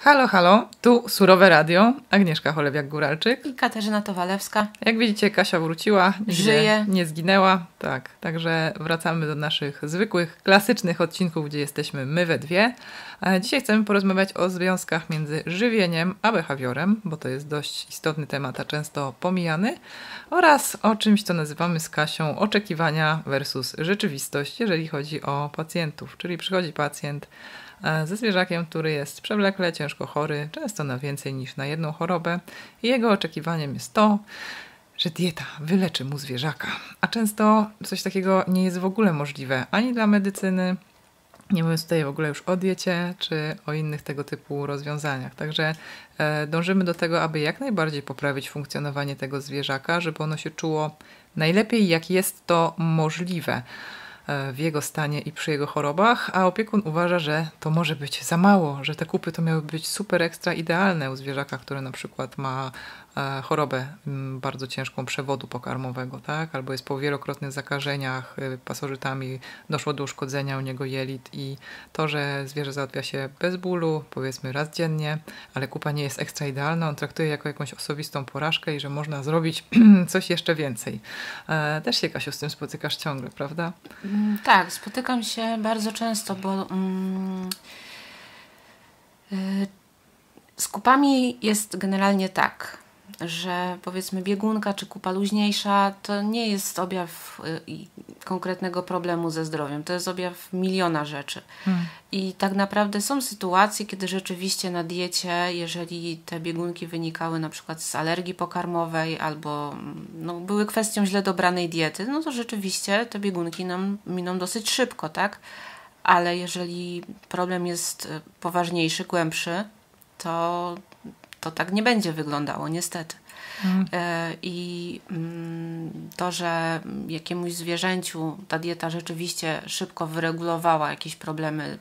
Halo, halo, tu Surowe Radio, Agnieszka Cholewiak-Góralczyk. I Katarzyna Towalewska. Jak widzicie, Kasia wróciła, nigdzie Żyje. nie zginęła. Tak, także wracamy do naszych zwykłych, klasycznych odcinków, gdzie jesteśmy my we dwie. Dzisiaj chcemy porozmawiać o związkach między żywieniem a behawiorem, bo to jest dość istotny temat, a często pomijany, oraz o czymś, co nazywamy z Kasią oczekiwania versus rzeczywistość, jeżeli chodzi o pacjentów. Czyli przychodzi pacjent ze zwierzakiem, który jest przewlekle, ciężko chory, często na więcej niż na jedną chorobę i jego oczekiwaniem jest to, że dieta wyleczy mu zwierzaka. A często coś takiego nie jest w ogóle możliwe ani dla medycyny, nie mówiąc tutaj w ogóle już o diecie czy o innych tego typu rozwiązaniach. Także dążymy do tego, aby jak najbardziej poprawić funkcjonowanie tego zwierzaka, żeby ono się czuło najlepiej, jak jest to możliwe w jego stanie i przy jego chorobach, a opiekun uważa, że to może być za mało, że te kupy to miały być super ekstra idealne u zwierzaka, które na przykład ma chorobę bardzo ciężką przewodu pokarmowego, tak? Albo jest po wielokrotnych zakażeniach pasożytami, doszło do uszkodzenia u niego jelit i to, że zwierzę załatwia się bez bólu, powiedzmy raz dziennie, ale kupa nie jest ekstra idealna, on traktuje jako jakąś osobistą porażkę i że można zrobić coś jeszcze więcej. Też się, Kasiu, z tym spotykasz ciągle, prawda? Tak, spotykam się bardzo często, bo z kupami jest generalnie tak, że powiedzmy biegunka czy kupa luźniejsza to nie jest objaw konkretnego problemu ze zdrowiem, to jest objaw miliona rzeczy. I tak naprawdę są sytuacje, kiedy rzeczywiście na diecie, jeżeli te biegunki wynikały na przykład z alergii pokarmowej albo były kwestią źle dobranej diety, no to rzeczywiście te biegunki nam miną dosyć szybko, tak? Ale jeżeli problem jest poważniejszy, głębszy, to tak nie będzie wyglądało, niestety. I to, że jakiemuś zwierzęciu ta dieta rzeczywiście szybko wyregulowała jakieś problemy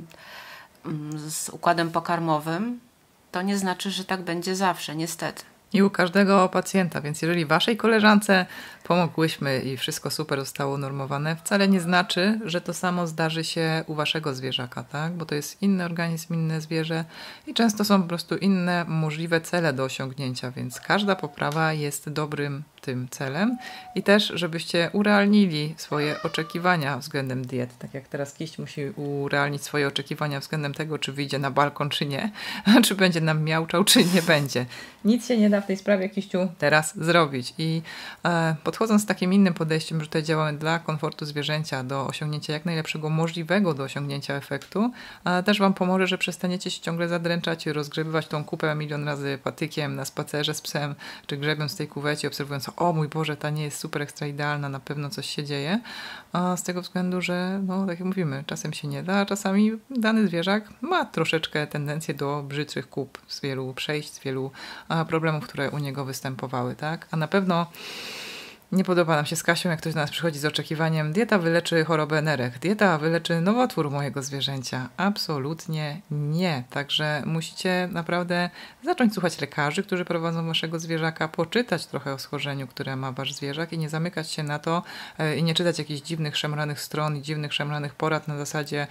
z układem pokarmowym, to nie znaczy, że tak będzie zawsze, niestety. I u każdego pacjenta, więc jeżeli waszej koleżance pomogłyśmy i wszystko super zostało unormowane, wcale nie znaczy, że to samo zdarzy się u waszego zwierzaka, tak? Bo to jest inny organizm, inne zwierzę i często są po prostu inne możliwe cele do osiągnięcia, więc każda poprawa jest dobrym tym celem i też, żebyście urealnili swoje oczekiwania względem diet. Tak jak teraz Kiść musi urealnić swoje oczekiwania względem tego, czy wyjdzie na balkon, czy nie, czy będzie nam miauczał, czy nie będzie. Nic się nie da w tej sprawie, Kiściu, teraz zrobić. I podchodząc z takim innym podejściem, że tutaj działamy dla komfortu zwierzęcia, do osiągnięcia jak najlepszego możliwego do osiągnięcia efektu, też wam pomoże, że przestaniecie się ciągle zadręczać i rozgrzebywać tą kupę milion razy patykiem na spacerze z psem, czy grzebiąc w tej kuwecie, obserwując, o mój Boże, ta nie jest super ekstra idealna, na pewno coś się dzieje. Z tego względu, że tak jak mówimy, czasem się nie da, a czasami dany zwierzak ma troszeczkę tendencję do brzydszych kup z wielu przejść, z wielu problemów, które u niego występowały, tak? A na pewno nie podoba nam się z Kasią, jak ktoś do nas przychodzi z oczekiwaniem, dieta wyleczy chorobę nerek, dieta wyleczy nowotwór mojego zwierzęcia. Absolutnie nie. Także musicie naprawdę zacząć słuchać lekarzy, którzy prowadzą waszego zwierzaka, poczytać trochę o schorzeniu, które ma wasz zwierzak i nie zamykać się na to i nie czytać jakichś dziwnych, szemranych stron i dziwnych, szemranych porad na zasadzie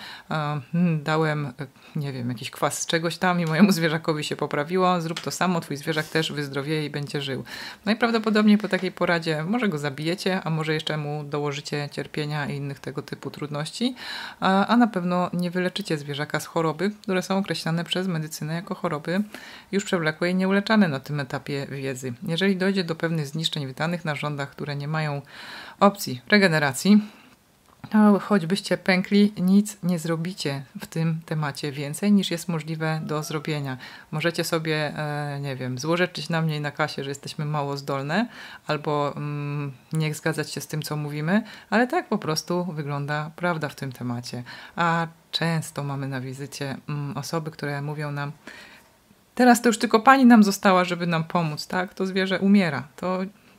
dałem, nie wiem, jakiś kwas z czegoś tam i mojemu zwierzakowi się poprawiło, zrób to samo, twój zwierzak też wyzdrowieje i będzie żył. Najprawdopodobniej po takiej poradzie może go zabijecie, a może jeszcze mu dołożycie cierpienia i innych tego typu trudności, a na pewno nie wyleczycie zwierzaka z choroby, które są określane przez medycynę jako choroby już przewlekłe i nieuleczane na tym etapie wiedzy. Jeżeli dojdzie do pewnych zniszczeń w danych narządach, które nie mają opcji regeneracji, choćbyście pękli, nic nie zrobicie w tym temacie więcej niż jest możliwe do zrobienia. Możecie sobie, nie wiem, złorzeczyć na mnie i na Kasię, że jesteśmy mało zdolne, albo nie zgadzać się z tym, co mówimy, ale tak po prostu wygląda prawda w tym temacie. A często mamy na wizycie osoby, które mówią nam, teraz to już tylko pani nam została, żeby nam pomóc, tak? To zwierzę umiera. To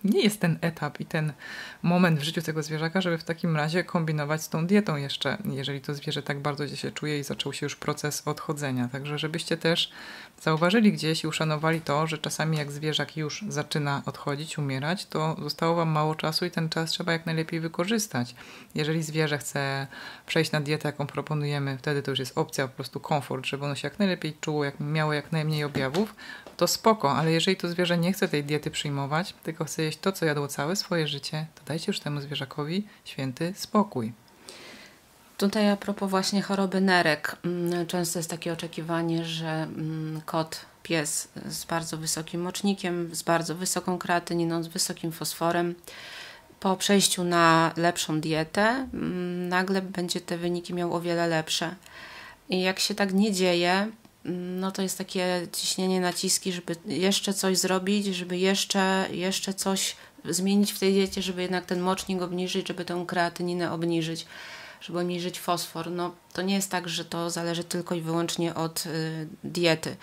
nie jest ten etap i ten moment w życiu tego zwierzaka, żeby w takim razie kombinować z tą dietą jeszcze, jeżeli to zwierzę tak bardzo się czuje i zaczął się już proces odchodzenia. Także żebyście też zauważyli gdzieś i uszanowali to, że czasami jak zwierzak już zaczyna odchodzić, umierać, to zostało Wam mało czasu i ten czas trzeba jak najlepiej wykorzystać. Jeżeli zwierzę chce przejść na dietę, jaką proponujemy, wtedy to już jest opcja, po prostu komfort, żeby ono się jak najlepiej czuło, miało jak najmniej objawów, to spoko, ale jeżeli to zwierzę nie chce tej diety przyjmować, tylko chce jeść to, co jadło całe swoje życie, to dajcie już temu zwierzakowi święty spokój. Tutaj a propos właśnie choroby nerek, często jest takie oczekiwanie, że kot, pies z bardzo wysokim mocznikiem, z bardzo wysoką kreatyniną, z wysokim fosforem, po przejściu na lepszą dietę nagle będzie te wyniki miał o wiele lepsze. I jak się tak nie dzieje, no to jest takie ciśnienie, naciski, żeby jeszcze coś zrobić, żeby jeszcze coś zmienić w tej diecie, żeby jednak ten mocznik obniżyć, żeby tę kreatyninę obniżyć, żeby obniżyć fosfor. No to nie jest tak, że to zależy tylko i wyłącznie od diety.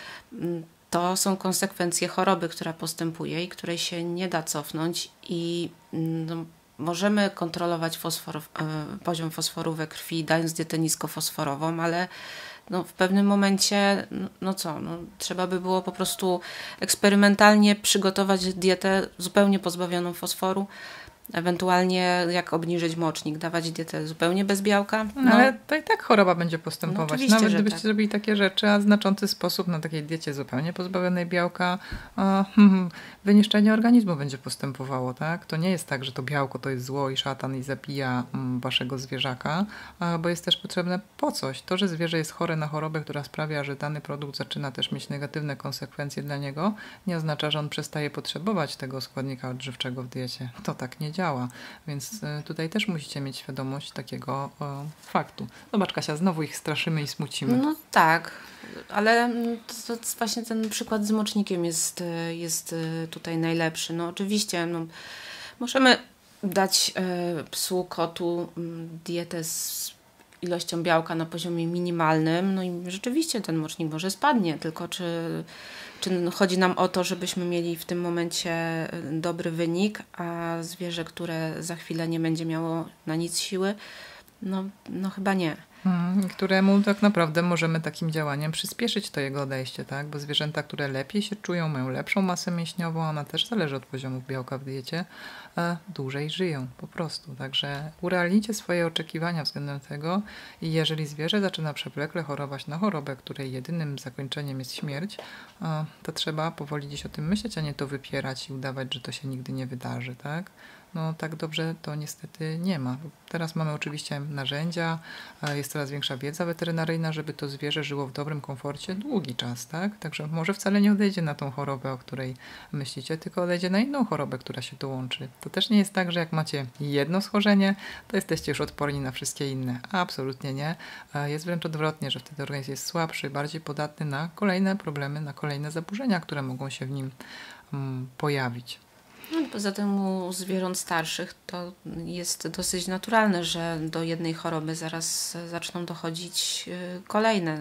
To są konsekwencje choroby, która postępuje i której się nie da cofnąć i możemy kontrolować poziom fosforu we krwi, dając dietę niskofosforową, ale w pewnym momencie, trzeba by było po prostu eksperymentalnie przygotować dietę zupełnie pozbawioną fosforu, ewentualnie jak obniżyć mocznik, dawać dietę zupełnie bez białka. Ale to i tak choroba będzie postępować. Nawet gdybyście tak zrobili takie rzeczy, a w znaczący sposób na takiej diecie zupełnie pozbawionej białka, wyniszczenie organizmu będzie postępowało. Tak? To nie jest tak, że to białko to jest zło i szatan i zabija waszego zwierzaka, bo jest też potrzebne po coś. To, że zwierzę jest chore na chorobę, która sprawia, że dany produkt zaczyna też mieć negatywne konsekwencje dla niego, nie oznacza, że on przestaje potrzebować tego składnika odżywczego w diecie. To tak nie działa, więc tutaj też musicie mieć świadomość takiego faktu. Zobacz, Kasia, znowu ich straszymy i smucimy. No tak, ale to właśnie ten przykład z mocznikiem jest tutaj najlepszy. No oczywiście możemy dać psu, kotu dietę z ilością białka na poziomie minimalnym, no i rzeczywiście ten mocznik może spadnie, tylko czy chodzi nam o to, żebyśmy mieli w tym momencie dobry wynik, a zwierzę, które za chwilę nie będzie miało na nic siły, no chyba nie. Któremu tak naprawdę możemy takim działaniem przyspieszyć to jego odejście, tak? Bo zwierzęta, które lepiej się czują, mają lepszą masę mięśniową, ona też zależy od poziomów białka w diecie, dłużej żyją po prostu. Także urealnijcie swoje oczekiwania względem tego i jeżeli zwierzę zaczyna przewlekle chorować na chorobę, której jedynym zakończeniem jest śmierć, to trzeba powoli gdzieś o tym myśleć, a nie to wypierać i udawać, że to się nigdy nie wydarzy, tak? No tak dobrze to niestety nie ma. Teraz mamy oczywiście narzędzia, jest coraz większa wiedza weterynaryjna, żeby to zwierzę żyło w dobrym komforcie długi czas, tak? Także może wcale nie odejdzie na tą chorobę, o której myślicie, tylko odejdzie na inną chorobę, która się dołączy. To też nie jest tak, że jak macie jedno schorzenie, to jesteście już odporni na wszystkie inne. Absolutnie nie. Jest wręcz odwrotnie, że wtedy organizm jest słabszy, bardziej podatny na kolejne problemy, na kolejne zaburzenia, które mogą się w nim pojawić. Poza tym u zwierząt starszych to jest dosyć naturalne, że do jednej choroby zaraz zaczną dochodzić kolejne.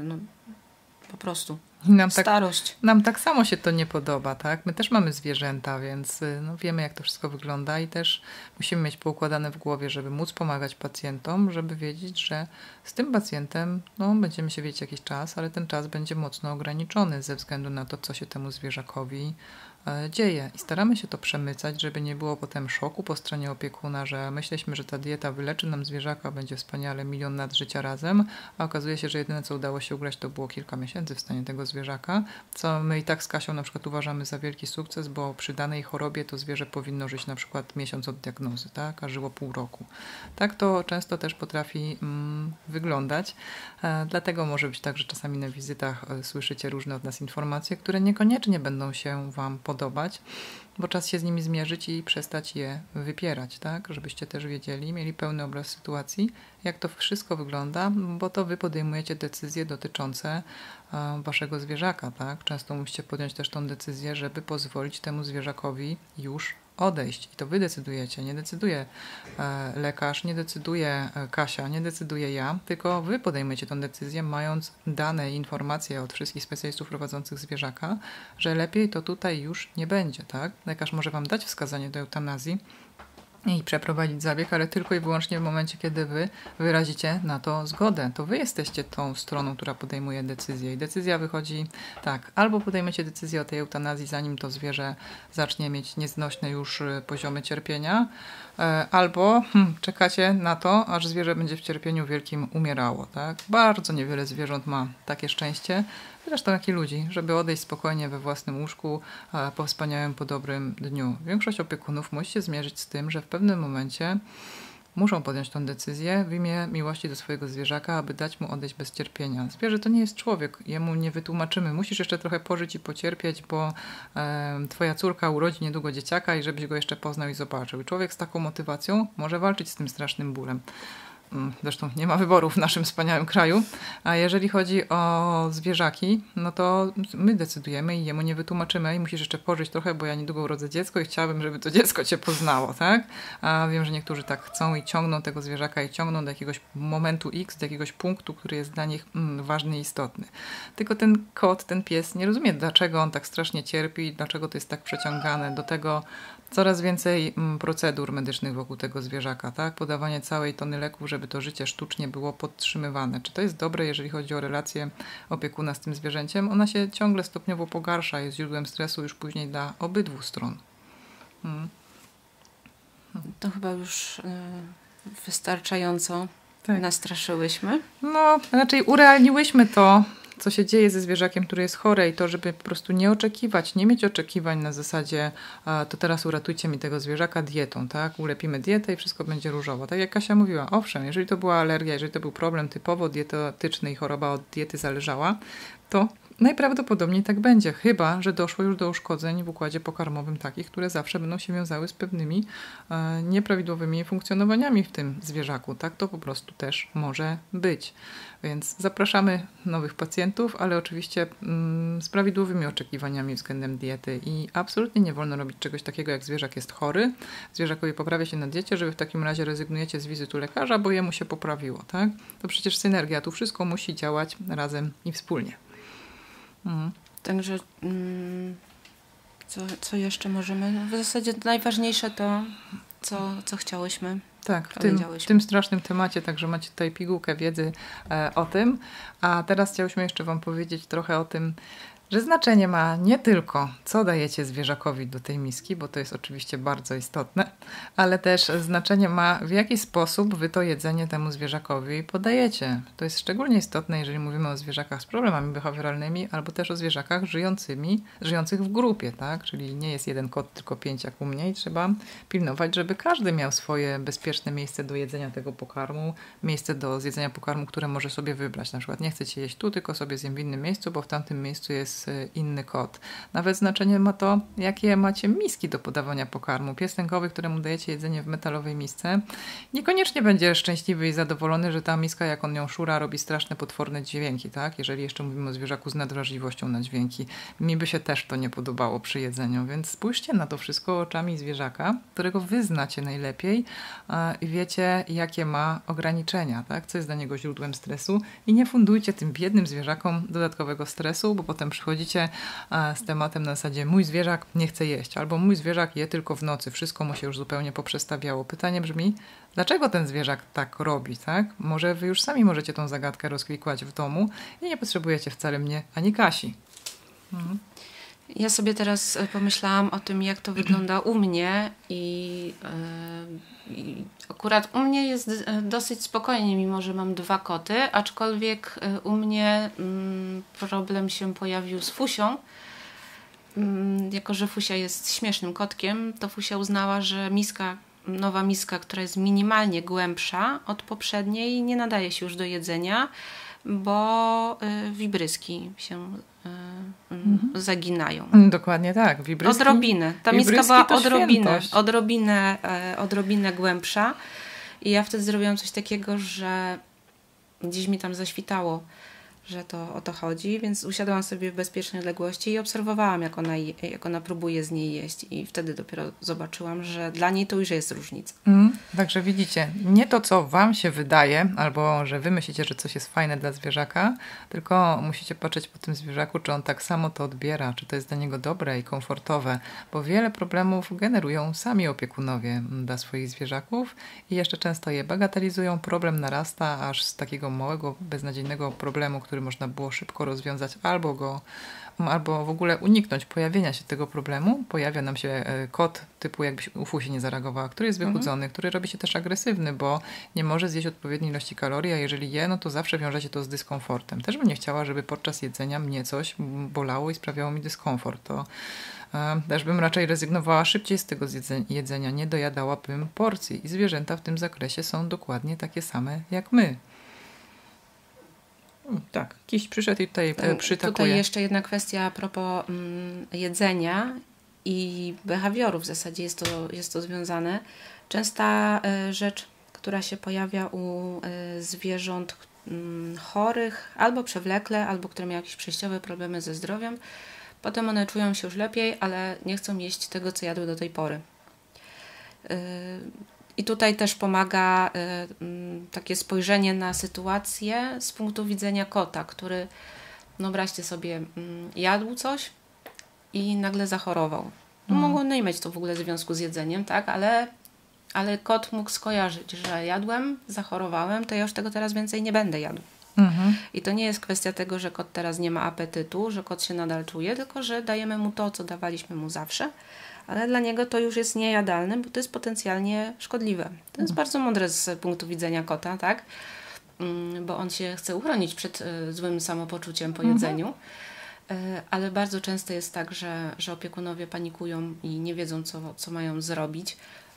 Po prostu. Starość. Nam tak samo się to nie podoba, tak? My też mamy zwierzęta, więc wiemy, jak to wszystko wygląda i też musimy mieć poukładane w głowie, żeby móc pomagać pacjentom, żeby wiedzieć, że z tym pacjentem będziemy się wiedzieć jakiś czas, ale ten czas będzie mocno ograniczony ze względu na to, co się temu zwierzakowi dzieje. I staramy się to przemycać, żeby nie było potem szoku po stronie opiekuna, że myśleliśmy, że ta dieta wyleczy nam zwierzaka, będzie wspaniale, 1 000 000 lat życia razem, a okazuje się, że jedyne, co udało się ugrać, to było kilka miesięcy w stanie tego zwierzaka, co my i tak z Kasią na przykład uważamy za wielki sukces, bo przy danej chorobie to zwierzę powinno żyć na przykład miesiąc od diagnozy, tak? A żyło pół roku. Tak to często też potrafi wyglądać. Dlatego może być tak, że czasami na wizytach słyszycie różne od nas informacje, które niekoniecznie będą się Wam podobać, bo czas się z nimi zmierzyć i przestać je wypierać, tak? Żebyście też wiedzieli, mieli pełny obraz sytuacji, jak to wszystko wygląda, bo to Wy podejmujecie decyzje dotyczące Waszego zwierzaka, tak? Często musicie podjąć też tą decyzję, żeby pozwolić temu zwierzakowi już odejść i to wy decydujecie, nie decyduje lekarz, nie decyduje Kasia, nie decyduję ja, tylko wy podejmujecie tę decyzję, mając dane i informacje od wszystkich specjalistów prowadzących zwierzaka, że lepiej to tutaj już nie będzie, tak? Lekarz może wam dać wskazanie do eutanazji i przeprowadzić zabieg, ale tylko i wyłącznie w momencie, kiedy wy wyrazicie na to zgodę. To wy jesteście tą stroną, która podejmuje decyzję i decyzja wychodzi tak, albo podejmiecie decyzję o tej eutanazji, zanim to zwierzę zacznie mieć nieznośne już poziomy cierpienia, albo czekacie na to, aż zwierzę będzie w cierpieniu wielkim umierało. Tak? Bardzo niewiele zwierząt ma takie szczęście, zresztą jak i ludzi, żeby odejść spokojnie we własnym łóżku po wspaniałym, po dobrym dniu. Większość opiekunów musi się zmierzyć z tym, że w pewnym momencie muszą podjąć tę decyzję w imię miłości do swojego zwierzaka, aby dać mu odejść bez cierpienia. Zwierzę to nie jest człowiek, jemu nie wytłumaczymy. Musisz jeszcze trochę pożyć i pocierpieć, bo twoja córka urodzi niedługo dzieciaka i żebyś go jeszcze poznał i zobaczył. I człowiek z taką motywacją może walczyć z tym strasznym bólem. Zresztą nie ma wyboru w naszym wspaniałym kraju. A jeżeli chodzi o zwierzaki, no to my decydujemy i jemu nie wytłumaczymy i musisz jeszcze pożyć trochę, bo ja niedługo urodzę dziecko i chciałabym, żeby to dziecko cię poznało, tak? A wiem, że niektórzy tak chcą i ciągną tego zwierzaka i ciągną do jakiegoś momentu X, do jakiegoś punktu, który jest dla nich ważny i istotny. Tylko ten kot, ten pies nie rozumie, dlaczego on tak strasznie cierpi, dlaczego to jest tak przeciągane. Do tego coraz więcej procedur medycznych wokół tego zwierzaka, tak? Podawanie całej tony leków, żeby to życie sztucznie było podtrzymywane. Czy to jest dobre, jeżeli chodzi o relację opiekuna z tym zwierzęciem? Ona się ciągle stopniowo pogarsza, jest źródłem stresu już później dla obydwu stron. To chyba już wystarczająco nastraszyłyśmy. No, raczej urealniłyśmy to, co się dzieje ze zwierzakiem, który jest chore i to, żeby po prostu nie oczekiwać, nie mieć oczekiwań na zasadzie to teraz uratujcie mi tego zwierzaka dietą, tak? Ulepimy dietę i wszystko będzie różowo. Tak jak Kasia mówiła, owszem, jeżeli to była alergia, jeżeli to był problem typowo dietetyczny i choroba od diety zależała, to najprawdopodobniej tak będzie, chyba że doszło już do uszkodzeń w układzie pokarmowym takich, które zawsze będą się wiązały z pewnymi nieprawidłowymi funkcjonowaniami w tym zwierzaku. Tak to po prostu też może być. Więc zapraszamy nowych pacjentów, ale oczywiście z prawidłowymi oczekiwaniami względem diety i absolutnie nie wolno robić czegoś takiego, jak zwierzak jest chory, zwierzakowi poprawia się na diecie, żeby w takim razie rezygnujecie z wizyty u lekarza, bo jemu się poprawiło. Tak? To przecież synergia, tu wszystko musi działać razem i wspólnie. Także co jeszcze możemy? No, w zasadzie najważniejsze to, co chciałyśmy. Tak, w tym strasznym temacie, także macie tutaj pigułkę wiedzy o tym. A teraz chciałyśmy jeszcze wam powiedzieć trochę o tym, że znaczenie ma nie tylko, co dajecie zwierzakowi do tej miski, bo to jest oczywiście bardzo istotne, ale też znaczenie ma, w jaki sposób wy to jedzenie temu zwierzakowi podajecie. To jest szczególnie istotne, jeżeli mówimy o zwierzakach z problemami behawioralnymi, albo też o zwierzakach żyjących w grupie, tak? Czyli nie jest jeden kot, tylko 5 jak u mnie i trzeba pilnować, żeby każdy miał swoje bezpieczne miejsce do jedzenia tego pokarmu, miejsce do zjedzenia pokarmu, które może sobie wybrać. Na przykład nie chcecie jeść tu, tylko sobie zjem w innym miejscu, bo w tamtym miejscu jest inny kot. Nawet znaczenie ma to, jakie macie miski do podawania pokarmu. Pies lękowy, któremu dajecie jedzenie w metalowej misce, niekoniecznie będzie szczęśliwy i zadowolony, że ta miska, jak on ją szura, robi straszne, potworne dźwięki, tak? Jeżeli jeszcze mówimy o zwierzaku z nadwrażliwością na dźwięki. Mi by się też to nie podobało przy jedzeniu, więc spójrzcie na to wszystko oczami zwierzaka, którego wy znacie najlepiej i wiecie, jakie ma ograniczenia, tak? Co jest dla niego źródłem stresu i nie fundujcie tym biednym zwierzakom dodatkowego stresu, bo potem przychodzicie z tematem na zasadzie mój zwierzak nie chce jeść, albo mój zwierzak je tylko w nocy, wszystko mu się już zupełnie poprzestawiało. Pytanie brzmi, dlaczego ten zwierzak tak robi, tak? Może wy już sami możecie tą zagadkę rozklikać w domu i nie potrzebujecie wcale mnie ani Kasi. Ja sobie teraz pomyślałam o tym, jak to wygląda u mnie i akurat u mnie jest dosyć spokojnie, mimo że mam 2 koty, aczkolwiek u mnie problem się pojawił z Fusią. Jako że Fusia jest śmiesznym kotkiem, to Fusia uznała, że nowa miska, która jest minimalnie głębsza od poprzedniej, nie nadaje się już do jedzenia, bo wibryski się zaginają. Dokładnie tak. Wibryski, odrobinę. Ta miska była odrobinę głębsza i ja wtedy zrobiłam coś takiego, że gdzieś mi tam zaświtało że to o to chodzi, więc usiadłam sobie w bezpiecznej odległości i obserwowałam, jak ona próbuje z niej jeść i wtedy dopiero zobaczyłam, że dla niej to już jest różnica. Także widzicie, nie to, co wam się wydaje, albo że wy myślicie, że coś jest fajne dla zwierzaka, tylko musicie patrzeć po tym zwierzaku, czy on tak samo to odbiera, czy to jest dla niego dobre i komfortowe, bo wiele problemów generują sami opiekunowie dla swoich zwierzaków i jeszcze często je bagatelizują, problem narasta, aż z takiego małego, beznadziejnego problemu, który można było szybko rozwiązać albo w ogóle uniknąć pojawienia się tego problemu, pojawia nam się kot typu jakby u Fusi nie zareagowała, który jest wychudzony, który robi się też agresywny, bo nie może zjeść odpowiedniej ilości kalorii, a jeżeli je, no to zawsze wiąże się to z dyskomfortem. Też bym nie chciała, żeby podczas jedzenia mnie coś bolało i sprawiało mi dyskomfort. To też bym raczej rezygnowała szybciej z tego jedzenia, nie dojadałabym porcji i zwierzęta w tym zakresie są dokładnie takie same jak my. Tak, kiść przyszedł i tutaj przytakuje. Tutaj jeszcze jedna kwestia a propos jedzenia i behawioru. W zasadzie jest to związane. Częsta rzecz, która się pojawia u zwierząt chorych, albo przewlekle, albo które mają jakieś przejściowe problemy ze zdrowiem. Potem one czują się już lepiej, ale nie chcą jeść tego, co jadły do tej pory. I tutaj też pomaga takie spojrzenie na sytuację z punktu widzenia kota, który, no wyobraźcie sobie, jadł coś i nagle zachorował. Mogło nie mieć to w ogóle związku z jedzeniem, tak? Ale kot mógł skojarzyć, że jadłem, zachorowałem, to ja już tego teraz więcej nie będę jadł. I to nie jest kwestia tego, że kot teraz nie ma apetytu, że kot się nadal czuje, tylko że dajemy mu to, co dawaliśmy mu zawsze, ale dla niego to już jest niejadalne, bo to jest potencjalnie szkodliwe. To jest bardzo mądre z punktu widzenia kota, tak? Bo on się chce uchronić przed złym samopoczuciem po jedzeniu, ale bardzo często jest tak, że opiekunowie panikują i nie wiedzą, co mają zrobić,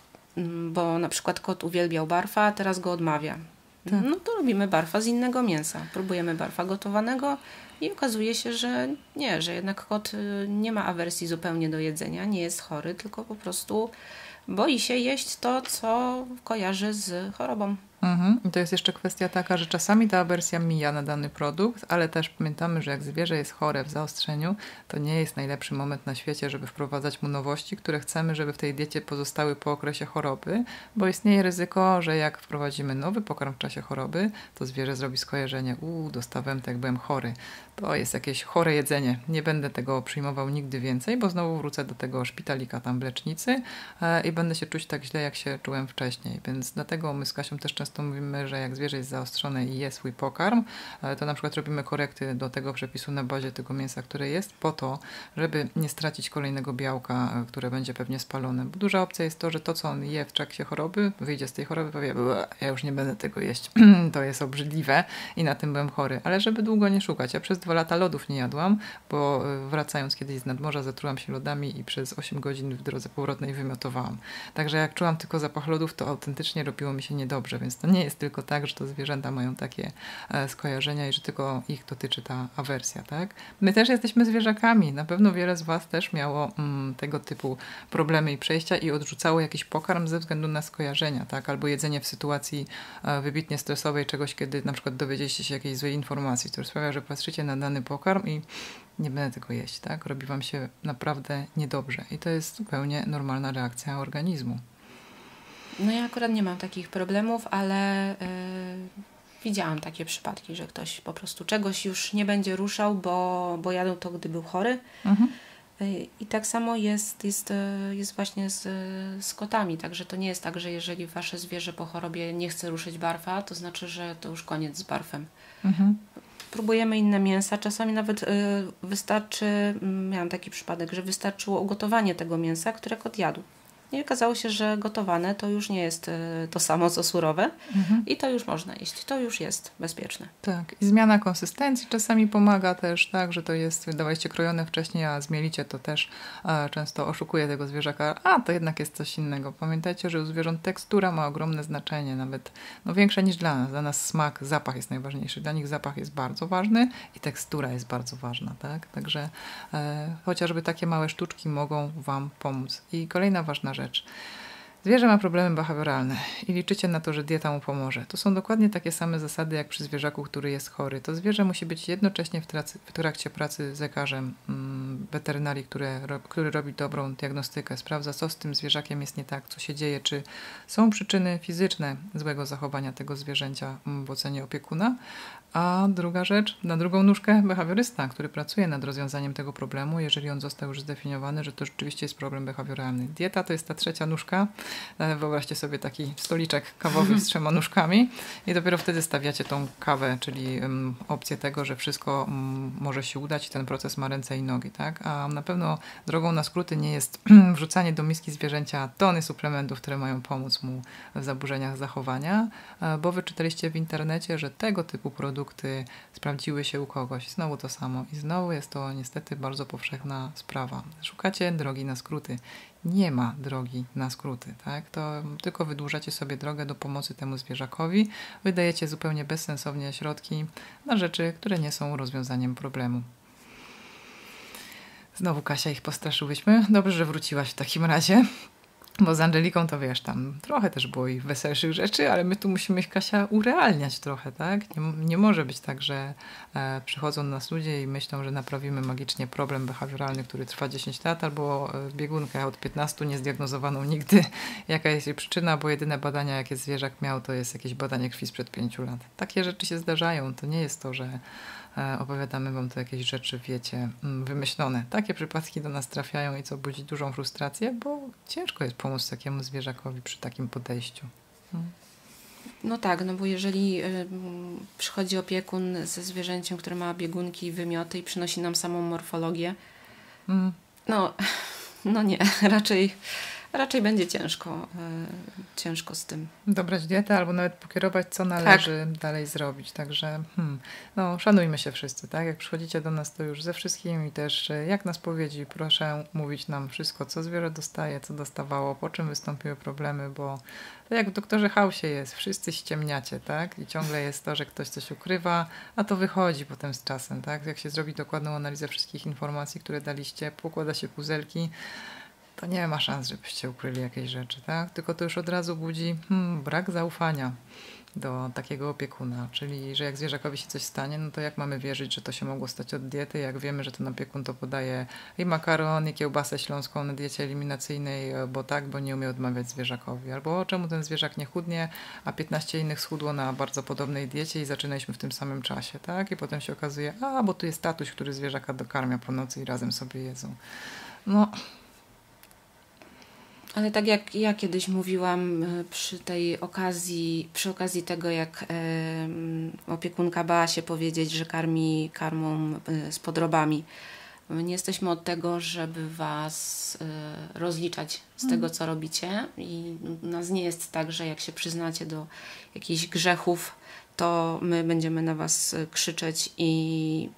bo na przykład kot uwielbiał barfa, a teraz go odmawia. No to robimy barfa z innego mięsa. Próbujemy barfa gotowanego i okazuje się, że nie, że jednak kot nie ma awersji zupełnie do jedzenia, nie jest chory, tylko po prostu boi się jeść to, co kojarzy z chorobą. I to jest jeszcze kwestia taka, że czasami ta awersja mija na dany produkt, ale też pamiętamy, że jak zwierzę jest chore w zaostrzeniu, to nie jest najlepszy moment na świecie, żeby wprowadzać mu nowości, które chcemy, żeby w tej diecie pozostały po okresie choroby, bo istnieje ryzyko, że jak wprowadzimy nowy pokarm w czasie choroby, to zwierzę zrobi skojarzenie, dostałem tak, jak byłem chory. To jest jakieś chore jedzenie. Nie będę tego przyjmował nigdy więcej, bo znowu wrócę do tego szpitalika tam w lecznicy i będę się czuć tak źle, jak się czułem wcześniej. Więc dlatego my z Kasią też często mówimy, że jak zwierzę jest zaostrzone i je swój pokarm, to na przykład robimy korekty do tego przepisu na bazie tego mięsa, które jest, po to, żeby nie stracić kolejnego białka, które będzie pewnie spalone. Bo duża opcja jest to, że to, co on je w trakcie choroby, wyjdzie z tej choroby, powie, ja już nie będę tego jeść, to jest obrzydliwe i na tym byłem chory. Ale żeby długo nie szukać. Ja przez 2 lata lodów nie jadłam, bo wracając kiedyś z nadmorza zatrułam się lodami i przez 8 godzin w drodze powrotnej wymiotowałam. Także jak czułam tylko zapach lodów, to autentycznie robiło mi się niedobrze, więc to nie jest tylko tak, że to zwierzęta mają takie skojarzenia i że tylko ich dotyczy ta awersja, tak? My też jesteśmy zwierzakami. Na pewno wiele z Was też miało tego typu problemy i przejścia i odrzucało jakiś pokarm ze względu na skojarzenia, tak? Albo jedzenie w sytuacji wybitnie stresowej czegoś, kiedy na przykład dowiedzieliście się jakiejś złej informacji, która sprawia, że patrzycie na dany pokarm i nie będę tego jeść, tak? Robi Wam się naprawdę niedobrze i to jest zupełnie normalna reakcja organizmu. No ja akurat nie mam takich problemów, ale widziałam takie przypadki, że ktoś po prostu czegoś już nie będzie ruszał, bo jadł to, gdy był chory. I tak samo jest właśnie z kotami. Także to nie jest tak, że jeżeli Wasze zwierzę po chorobie nie chce ruszyć barfa, to znaczy, że to już koniec z barfem. Próbujemy inne mięsa. Czasami nawet wystarczy, miałam taki przypadek, że wystarczyło ugotowanie tego mięsa, które kot jadł. I okazało się, że gotowane to już nie jest to samo co surowe i to już można jeść. To już jest bezpieczne. Tak. I zmiana konsystencji czasami pomaga też, tak, że to jest, wydawaliście krojone wcześniej, a zmielicie, to też często oszukuje tego zwierzaka. A, to jednak jest coś innego. Pamiętajcie, że u zwierząt tekstura ma ogromne znaczenie, nawet większe niż dla nas. Dla nas smak, zapach jest najważniejszy. Dla nich zapach jest bardzo ważny i tekstura jest bardzo ważna, tak? Także chociażby takie małe sztuczki mogą Wam pomóc. I kolejna ważna rzecz. Zwierzę ma problemy behawioralne i liczycie na to, że dieta mu pomoże. To są dokładnie takie same zasady jak przy zwierzaku, który jest chory. To zwierzę musi być jednocześnie w trakcie pracy z lekarzem weterynarii, który robi dobrą diagnostykę, sprawdza, co z tym zwierzakiem jest nie tak, co się dzieje, czy są przyczyny fizyczne złego zachowania tego zwierzęcia w ocenie opiekuna. A druga rzecz, na drugą nóżkę behawiorysta, który pracuje nad rozwiązaniem tego problemu, jeżeli on został już zdefiniowany, że to rzeczywiście jest problem behawioralny. Dieta to jest ta trzecia nóżka. Wyobraźcie sobie taki stoliczek kawowy z 3 nóżkami i dopiero wtedy stawiacie tą kawę, czyli opcję tego, że wszystko może się udać i ten proces ma ręce i nogi. Tak? A na pewno drogą na skróty nie jest wrzucanie do miski zwierzęcia tony suplementów, które mają pomóc mu w zaburzeniach zachowania, bo wyczytaliście w internecie, że tego typu produkty sprawdziły się u kogoś. Znowu to samo. I znowu jest to niestety bardzo powszechna sprawa. Szukacie drogi na skróty. Nie ma drogi na skróty. Tak? To tylko wydłużacie sobie drogę do pomocy temu zwierzakowi. Wydajecie zupełnie bezsensownie środki na rzeczy, które nie są rozwiązaniem problemu. Znowu, Kasia, ich postraszyłyśmy. Dobrze, że wróciłaś w takim razie. Bo z Angeliką to wiesz, tam trochę też było ich weselszych rzeczy, ale my tu musimy ich, Kasia, urealniać trochę, tak? Nie może być tak, że przychodzą nas ludzie i myślą, że naprawimy magicznie problem behawioralny, który trwa 10 lat, albo biegunkę od 15 nie zdiagnozowaną nigdy, jaka jest jej przyczyna, bo jedyne badania, jakie zwierzak miał, to jest jakieś badanie krwi sprzed 5 lat. Takie rzeczy się zdarzają. To nie jest to, że opowiadamy wam tu jakieś rzeczy, wiecie, wymyślone. Takie przypadki do nas trafiają i co budzi dużą frustrację, bo ciężko jest pomóc takiemu zwierzakowi przy takim podejściu. No tak, no bo jeżeli przychodzi opiekun ze zwierzęciem, które ma biegunki, wymioty i przynosi nam samą morfologię, no nie, raczej będzie ciężko z tym. Dobrać dietę albo nawet pokierować, co należy dalej zrobić. Także no, szanujmy się wszyscy, tak? Jak przychodzicie do nas, to już ze wszystkim i też jak na spowiedzi proszę mówić nam wszystko, co zwierzę dostaje, co dostawało, po czym wystąpiły problemy, bo to jak w doktorze Hausie jest, wszyscy ściemniacie, tak? I ciągle jest to, że ktoś coś ukrywa, a to wychodzi potem z czasem, tak? Jak się zrobi dokładną analizę wszystkich informacji, które daliście, pokłada się puzelki, to nie ma szans, żebyście ukryli jakieś rzeczy, tak? Tylko to już od razu budzi brak zaufania do takiego opiekuna, czyli że jak zwierzakowi się coś stanie, no to jak mamy wierzyć, że to się mogło stać od diety, jak wiemy, że ten opiekun to podaje i makaron, i kiełbasę śląską na diecie eliminacyjnej, bo nie umie odmawiać zwierzakowi, albo czemu ten zwierzak nie chudnie, a 15 innych schudło na bardzo podobnej diecie i zaczynaliśmy w tym samym czasie, tak? I potem się okazuje, bo tu jest tatuś, który zwierzaka dokarmia po nocy i razem sobie jedzą. No. Ale tak jak ja kiedyś mówiłam przy okazji tego, jak opiekunka bała się powiedzieć, że karmi karmą z podrobami. My nie jesteśmy od tego, żeby was rozliczać z tego, co robicie, i u nas nie jest tak, że jak się przyznacie do jakichś grzechów, to my będziemy na was krzyczeć i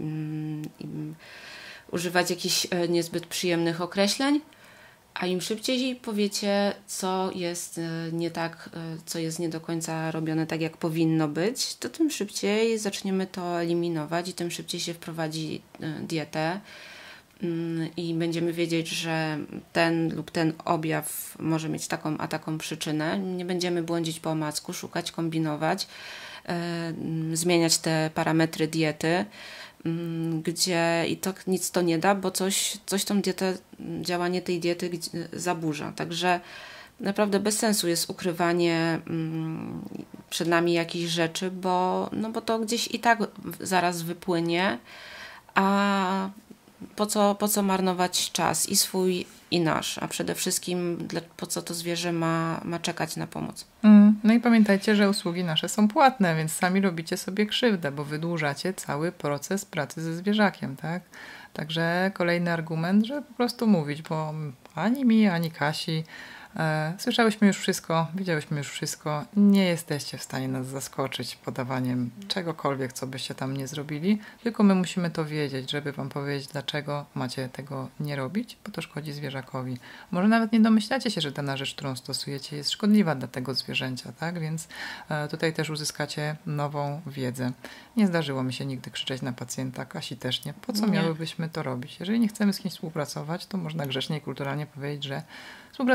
używać jakichś niezbyt przyjemnych określeń. A im szybciej powiecie, co jest nie tak, co jest nie do końca robione tak, jak powinno być, to tym szybciej zaczniemy to eliminować i tym szybciej się wprowadzi dietę i będziemy wiedzieć, że ten lub ten objaw może mieć taką a taką przyczynę. Nie będziemy błądzić po omacku, szukać, kombinować, zmieniać te parametry diety, gdzie i to nic to nie da, bo coś tą dietę, działanie tej diety zaburza. Także naprawdę bez sensu jest ukrywanie przed nami jakichś rzeczy, bo to gdzieś i tak zaraz wypłynie, a po co marnować czas i swój, i nasz, a przede wszystkim po co to zwierzę ma czekać na pomoc. No i pamiętajcie, że usługi nasze są płatne, więc sami robicie sobie krzywdę, bo wydłużacie cały proces pracy ze zwierzakiem, tak? Także kolejny argument, żeby po prostu mówić, bo ani mi, ani Kasi słyszałyśmy już wszystko, widziałyśmy już wszystko. Nie jesteście w stanie nas zaskoczyć podawaniem czegokolwiek, co byście tam nie zrobili, tylko my musimy to wiedzieć, żeby wam powiedzieć, dlaczego macie tego nie robić, bo to szkodzi zwierzakowi. Może nawet nie domyślacie się, że dana rzecz, którą stosujecie, jest szkodliwa dla tego zwierzęcia, tak? Więc tutaj też uzyskacie nową wiedzę. Nie zdarzyło mi się nigdy krzyczeć na pacjenta, Kasi też nie. Po co miałybyśmy to robić? Jeżeli nie chcemy z kimś współpracować, to można grzecznie i kulturalnie powiedzieć, że współpraca nie ma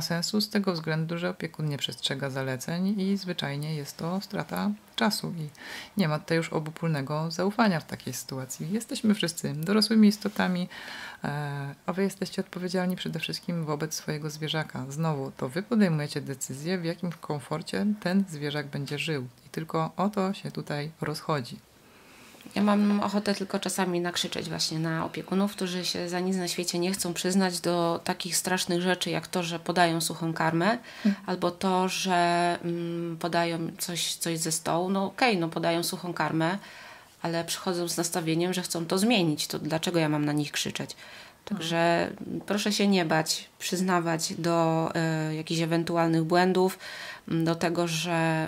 sensu z tego względu, że opiekun nie przestrzega zaleceń i zwyczajnie jest to strata czasu i nie ma tutaj już obopólnego zaufania w takiej sytuacji. Jesteśmy wszyscy dorosłymi istotami, a wy jesteście odpowiedzialni przede wszystkim wobec swojego zwierzaka. Znowu, to wy podejmujecie decyzję, w jakim komforcie ten zwierzak będzie żył i tylko o to się tutaj rozchodzi. Ja mam ochotę tylko czasami nakrzyczeć właśnie na opiekunów, którzy się za nic na świecie nie chcą przyznać do takich strasznych rzeczy, jak to, że podają suchą karmę, albo to, że podają coś ze stołu. No okej, no podają suchą karmę, ale przychodzą z nastawieniem, że chcą to zmienić. To dlaczego ja mam na nich krzyczeć? Także proszę się nie bać, przyznawać do jakichś ewentualnych błędów, do tego, że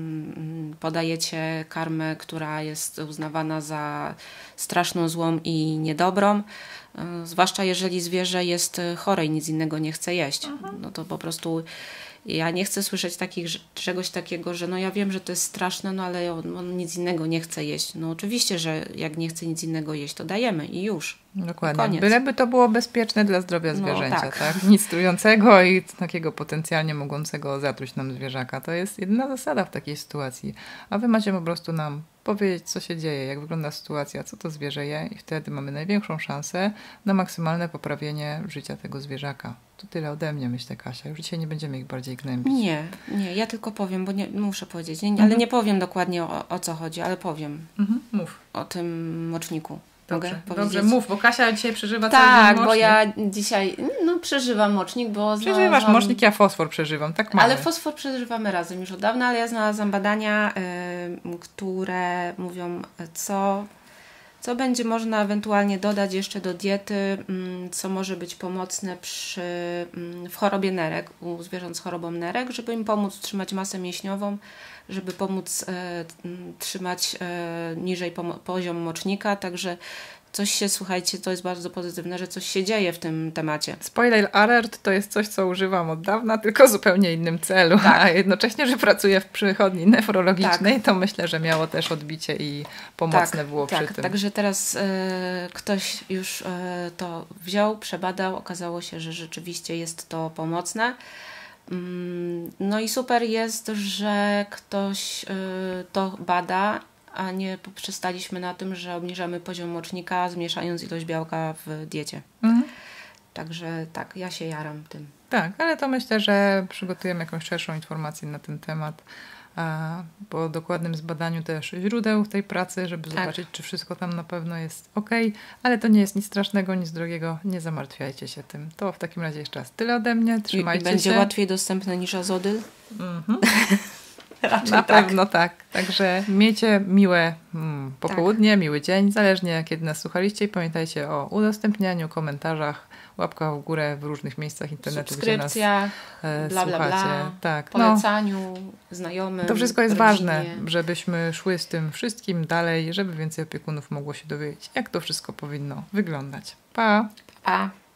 podajecie karmę, która jest uznawana za straszną, złą i niedobrą. Zwłaszcza jeżeli zwierzę jest chore i nic innego nie chce jeść. No to po prostu ja nie chcę słyszeć czegoś takiego, że no ja wiem, że to jest straszne, no ale on nic innego nie chce jeść. No oczywiście, że jak nie chce nic innego jeść, to dajemy i już. Dokładnie. Koniec. Byleby to było bezpieczne dla zdrowia zwierzęcia, tak. tak? Nic trującego i takiego potencjalnie mogącego zatruć nam zwierzaka. To jest jedyna zasada w takiej sytuacji. A wy macie po prostu nam powiedzieć, co się dzieje, jak wygląda sytuacja, co to zwierzę je i wtedy mamy największą szansę na maksymalne poprawienie życia tego zwierzaka. To tyle ode mnie, myślę, Kasia. Już dzisiaj nie będziemy ich bardziej gnębić. Nie, ja tylko powiem, bo nie muszę powiedzieć, ale nie powiem dokładnie o co chodzi, ale powiem Mów. o tym moczniku. Dobrze, mów, bo Kasia dzisiaj przeżywa cały dzień mocznik. mocznik. Bo ja dzisiaj przeżywam mocznik, bo Przeżywasz mocznik, ja fosfor przeżywam, tak mamy. Ale fosfor przeżywamy razem już od dawna, ale ja znalazłam badania, które mówią, co będzie można ewentualnie dodać jeszcze do diety, co może być pomocne w chorobie nerek, u zwierząt z chorobą nerek, żeby im pomóc trzymać masę mięśniową, żeby pomóc trzymać niżej poziom mocznika, także coś się, słuchajcie, to jest bardzo pozytywne, że coś się dzieje w tym temacie. Spoiler alert, to jest coś, co używam od dawna, tylko w zupełnie innym celu. Tak. A jednocześnie, że pracuję w przychodni nefrologicznej, to myślę, że miało też odbicie i pomocne było przy tym. Także teraz ktoś już to wziął, przebadał, okazało się, że rzeczywiście jest to pomocne. No i super jest, że ktoś to bada, a nie poprzestaliśmy na tym, że obniżamy poziom mocznika, zmniejszając ilość białka w diecie. Także tak, ja się jaram tym. Tak, ale to myślę, że przygotujemy jakąś szerszą informację na ten temat, po dokładnym zbadaniu też źródeł tej pracy, żeby zobaczyć, czy wszystko tam na pewno jest ok, ale to nie jest nic strasznego, nic drogiego, nie zamartwiajcie się tym. To w takim razie jeszcze raz tyle ode mnie, trzymajcie się. I będzie łatwiej dostępne niż azodyl? Na pewno tak. Także miejcie miłe popołudnie, miły dzień, zależnie kiedy nas słuchaliście i pamiętajcie o udostępnianiu, komentarzach, łapkach w górę w różnych miejscach internetu, subskrypcja, gdzie nas bla, bla, słuchacie. bla, Tak, polecaniu znajomym. To wszystko jest rodzinie. ważne, żebyśmy szły z tym wszystkim dalej, żeby więcej opiekunów mogło się dowiedzieć, jak to wszystko powinno wyglądać. Pa! Pa!